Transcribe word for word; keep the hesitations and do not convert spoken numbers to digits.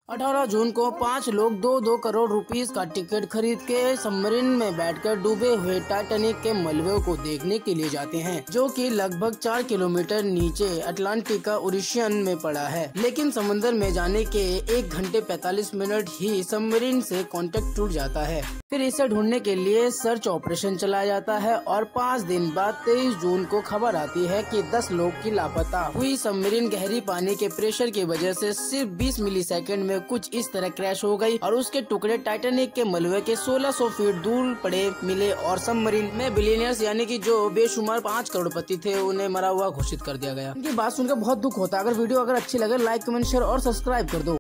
अठारह जून को पांच लोग दो दो करोड़ रुपीस का टिकट खरीद के सबमरीन में बैठकर डूबे हुए टाइटैनिक के मलबे को देखने के लिए जाते हैं, जो कि लगभग चार किलोमीटर नीचे अटलांटिक का ओशियन में पड़ा है। लेकिन समुद्र में जाने के एक घंटे पैंतालीस मिनट ही सबमरीन से कांटेक्ट टूट जाता है। फिर इसे ढूंढने के लिए सर्च ऑपरेशन चलाया जाता है और पाँच दिन बाद तेईस जून को खबर आती है कि दस लोग की लापता हुई सबमरीन गहरी पानी के प्रेशर की वजह से सिर्फ बीस मिली सेकेंड में कुछ इस तरह क्रैश हो गई और उसके टुकड़े टाइटैनिक के मलबे के सोलह सौ फीट दूर पड़े मिले और सबमरीन में बिलियनियर्स यानी कि जो बेशुमार पाँच करोड़पति थे उन्हें मरा हुआ घोषित कर दिया गया। इनकी बात सुनकर बहुत दुख होता है। अगर वीडियो अगर अच्छी लगे लाइक कमेंट शेयर और सब्सक्राइब कर दो।